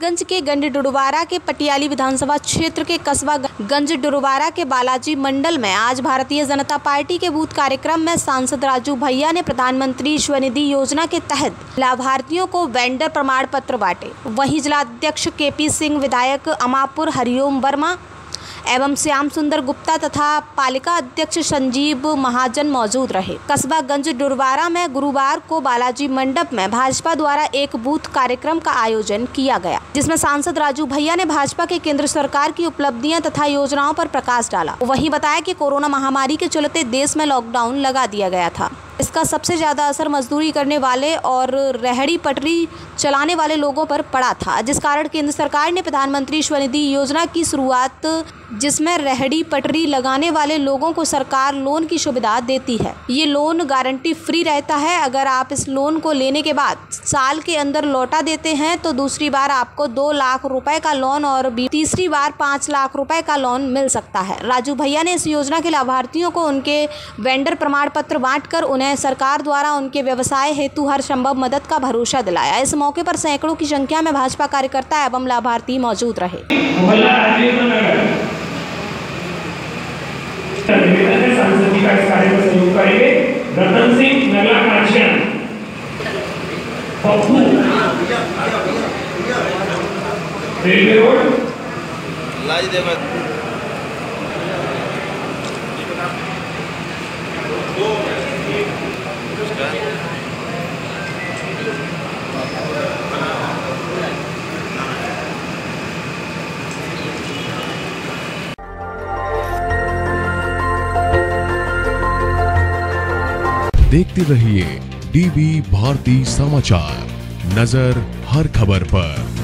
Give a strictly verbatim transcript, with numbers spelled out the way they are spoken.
महाराजगंज के गंज-डुडवारा के पटियाली विधानसभा क्षेत्र के कस्बा गंज-डुडवारा के बालाजी मंडल में आज भारतीय जनता पार्टी के बूथ कार्यक्रम में सांसद राजू भैया ने प्रधानमंत्री स्वनिधि योजना के तहत लाभार्थियों को वेंडर प्रमाण पत्र बांटे। वहीं जिलाध्यक्ष के पी सिंह, विधायक अमापुर हरिओम वर्मा एवं श्याम सुंदर गुप्ता तथा पालिका अध्यक्ष संजीव महाजन मौजूद रहे। कस्बा गंज-डुडवारा में गुरुवार को बालाजी मंडप में भाजपा द्वारा एक बूथ कार्यक्रम का आयोजन किया गया, जिसमें सांसद राजू भैया ने भाजपा के केंद्र सरकार की उपलब्धियां तथा योजनाओं पर प्रकाश डाला। वहीं बताया कि कोरोना महामारी के चलते देश में लॉकडाउन लगा दिया गया था। इसका सबसे ज्यादा असर मजदूरी करने वाले और रेहड़ी पटरी चलाने वाले लोगों पर पड़ा था, जिस कारण केंद्र सरकार ने प्रधानमंत्री स्वनिधि योजना की शुरुआत, जिसमें रेहड़ी पटरी लगाने वाले लोगों को सरकार लोन की सुविधा देती है। ये लोन गारंटी फ्री रहता है। अगर आप इस लोन को लेने के बाद साल के अंदर लौटा देते हैं तो दूसरी बार आपको दो लाख रुपए का लोन और तीसरी बार पाँच लाख रुपए का लोन मिल सकता है। राजू भैया ने इस योजना के लाभार्थियों को उनके वेंडर प्रमाण पत्र बांटकर उन्हें सरकार द्वारा उनके व्यवसाय हेतु हर संभव मदद का भरोसा दिलाया। इस मौके पर सैकड़ों की संख्या में भाजपा कार्यकर्ता एवं लाभार्थी मौजूद रहे। सांसद जी का इस कार्य में सहयोग करेंगे रतन सिंह, नगला कांचियान, पप्पू, रेलवे रोड लाज देवत देखते रहिए डीबी भारती समाचार, नजर हर खबर पर।